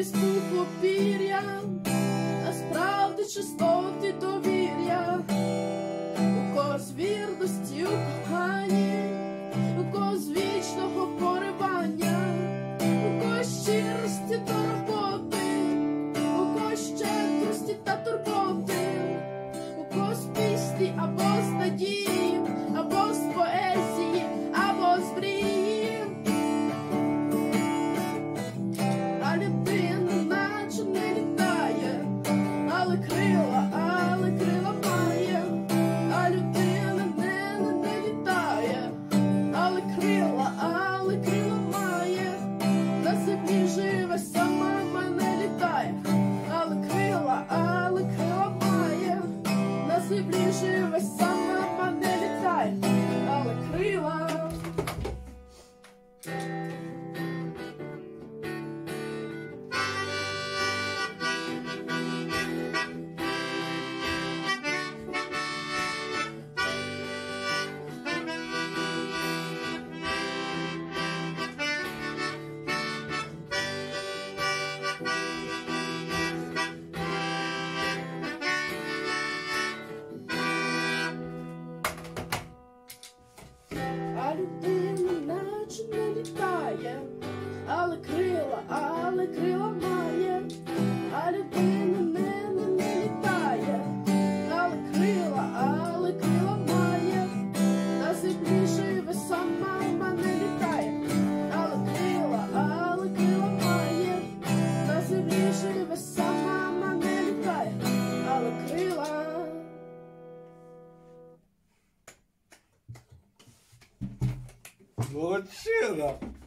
із пуху пір'я, насправді чистоти довір'я, у когось вірності у коханні, у когось вічного поривання, у когось щирості та роботи, у когось щедрості та турботи, у когось пісні або з надії, або з поезії, або з мрії. А людина наче не літає, але крила має. А людина не літає, але крила має. На землі живе, сама не літає, але крила має. На землі живе, сама не літає, але крила. А людина наче не літає, але крила має. А людина не літає, але крила має. На землі живе, сама не літає, але крила має. На землі живе, сама не літає, але крила. Молодчина!